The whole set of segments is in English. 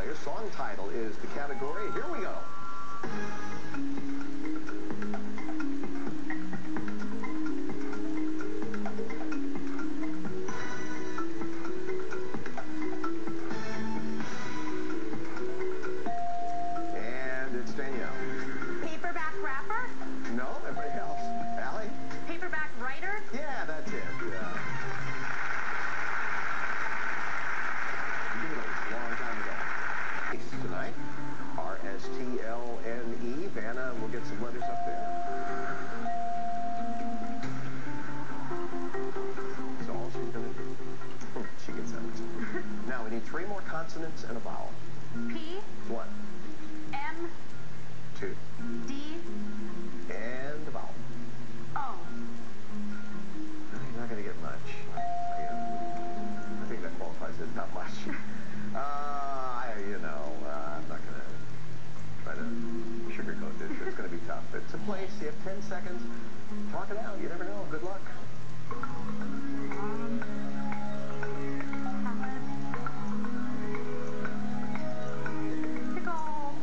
players. Song title is the category. Here we go. And it's Danielle. Paperback rapper? No, everybody else. Allie? Paperback writer? Yeah, that's it. Beatles, long time ago. Tonight, R-S-T-L-N-E. Vanna will get some letters up there. That's all she's going to do. She gets that. Now, we need 3 more consonants and a vowel. P? 1, M? 2, D? and a vowel. O. You're not going to get much. I think that qualifies as not much. I'm not going to try to sugarcoat this. It's going to be tough. It's a place. You have 10 seconds. Talk it out. You never know. Good luck. Pickle.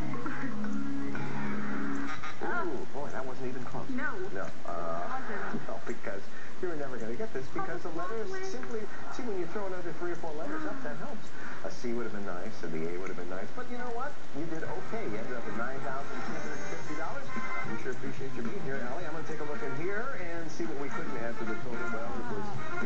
Ooh, boy, that wasn't even close. No. No. No, because you're never going to get this because the letters simply, see, when you throw another 3 or 4 letters up, that helps. A C would have been nice, and the A would have been nice, but you know what? You did okay. You ended up with $9,250. We sure appreciate you being here, Allie. I'm going to take a look in here and see what we couldn't add to the total. Well, it was